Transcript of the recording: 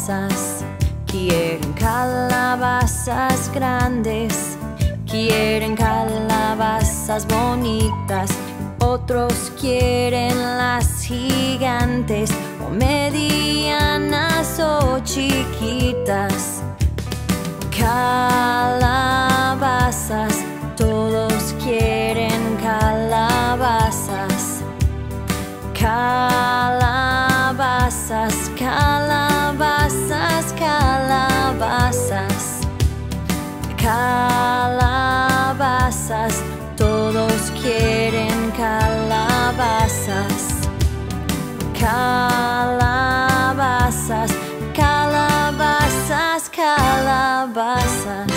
calabazas. Quieren calabazas grandes, quieren calabazas bonitas. Otros quieren las gigantes, o medianas o chiquitas. Calabazas, todos quieren calabazas. Calabazas, calabazas, calabazas. Calabazas, todos quieren calabazas. Calabazas, calabazas, calabazas.